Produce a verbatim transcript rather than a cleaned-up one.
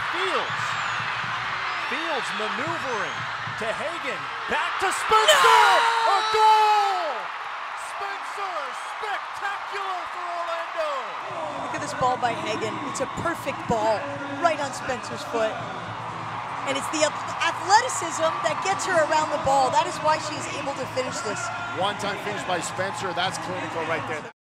Fields. Fields maneuvering to Hagan. Back to Spencer. No! A goal! Spencer, spectacular for Orlando. Look at this ball by Hagan. It's a perfect ball right on Spencer's foot. And it's the athleticism that gets her around the ball. That is why she's able to finish this. One-time finish by Spencer. That's clinical right there.